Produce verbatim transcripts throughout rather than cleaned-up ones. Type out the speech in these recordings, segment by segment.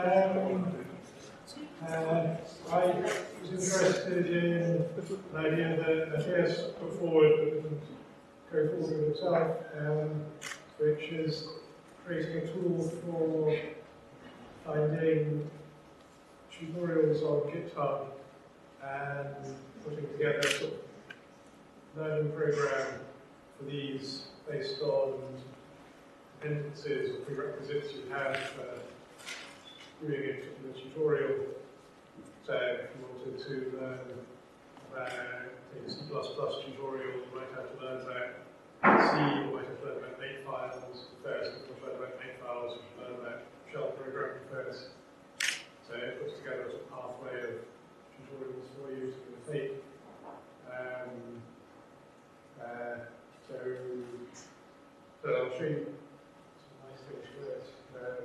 Um, uh, I was interested in an idea that Matthias put forward, but didn't go forward with himself, um, which is creating a tool for finding tutorials on GitHub and putting together a sort of learning program for these based on dependencies or prerequisites you have for doing it in the tutorial. So if you wanted to learn about a C plus plus tutorial, you might have to learn about C, you might have to learn about makefiles first. If you want to learn about makefiles, you should learn about shell programming first. So it puts together a sort of pathway of tutorials for you to take. Um, uh, so, so I'll show you some nice things first. Um,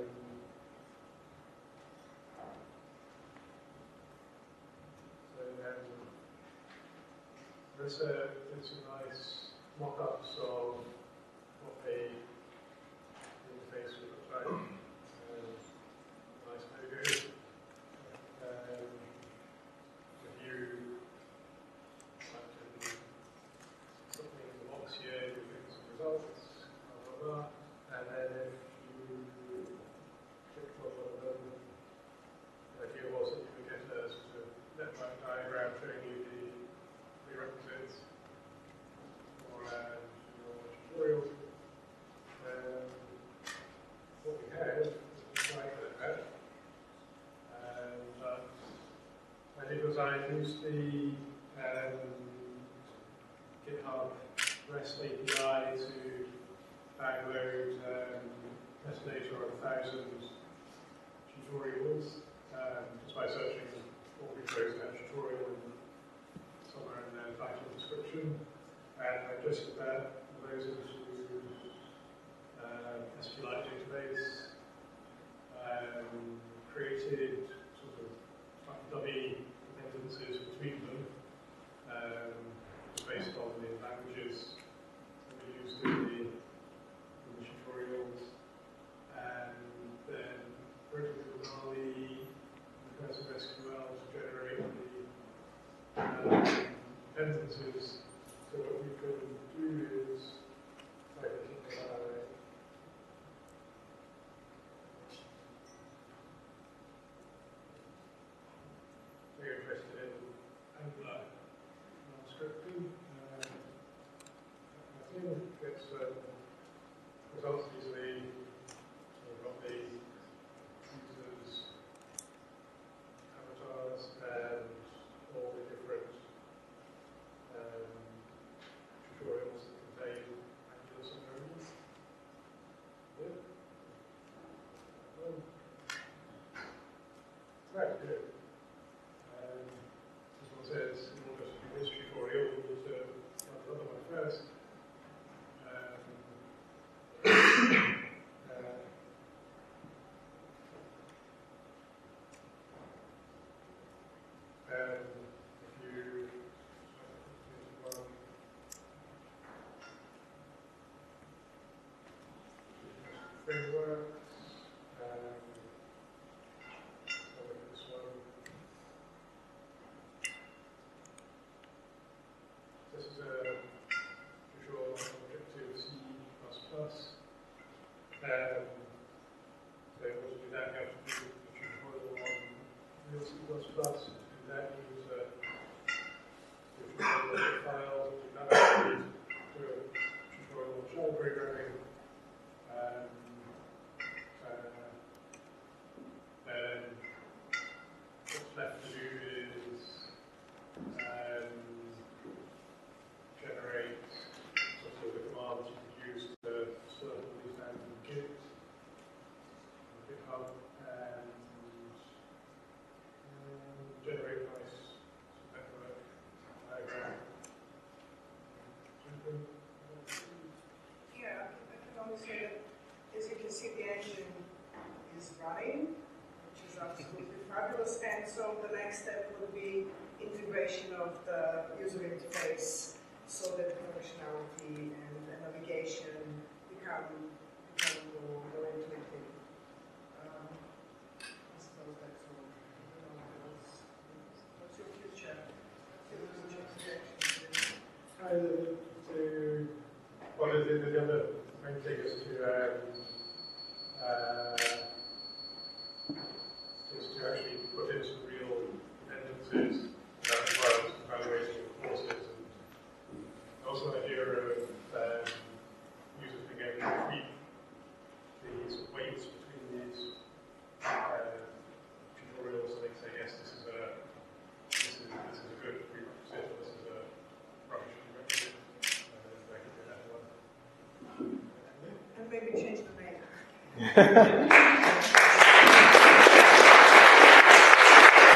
so um, there's, a, there's some nice mock-ups of what the interface would look like. Um, nice logo. Um, if you type in something in the box here, you get some results, blah, blah, blah. And then if you click on one of them, the idea was that you would get a sort of network diagram showing you the prerequisites for uh, your tutorial. Um, what we had was like that. And uh, I did was I used the um, GitHub REST A P I to download um, metadata on a thousand tutorials um, just by searching what we chose in that tutorial and somewhere in the title description. And I just uh, those into uh, SQLite database, um, created sort of like dummy dependencies between them, um, based on the languages that we used in the, in the tutorials, and then wrote a Mali recursive S Q L to generate the um, dependencies. So what we can do is, like, uh, we're interested in Angular non-scripting. Uh, I think it's um, results easily. So we've got the users' avatars and all the different um, tutorials that contain Angular subdomains. Yeah. Um, right, good. Um, this one says, in order to do this tutorial, we need to run another one first. Um, uh, and if you uh, one, frameworks, um, I'll look at this one. This is a visual objective C plus plus. Um, so in order to do that, you have to do a tutorial on real C plus plus. To do that, use a tutorial file. To do that, do a tutorial on shell programming. Um, uh, then what's left to do is um, generate sort of the commands you could use to store all these down in Git, GitHub, and um, generate a nice network diagram. Yeah, I can only say that, as you can see, the engine is running, which is absolutely fabulous. And so the next step will be integration of the user interface so that the functionality and the navigation become, become more, more intuitive. Um, Yeah.